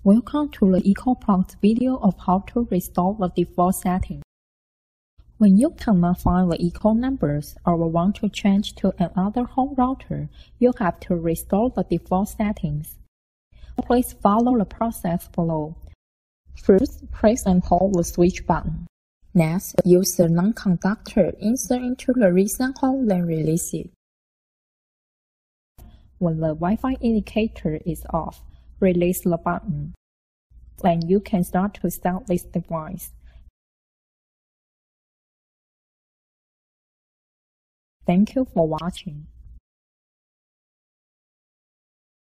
Welcome to the EcoPlug video of how to restore the default setting. When you cannot find the eco numbers or want to change to another home router, you have to restore the default settings. Please follow the process below. First, press and hold the switch button. Next, use the non-conductor insert into the recent hole, then release it. When the Wi-Fi indicator is off, release the button. Then you can start to start this device. Thank you for watching.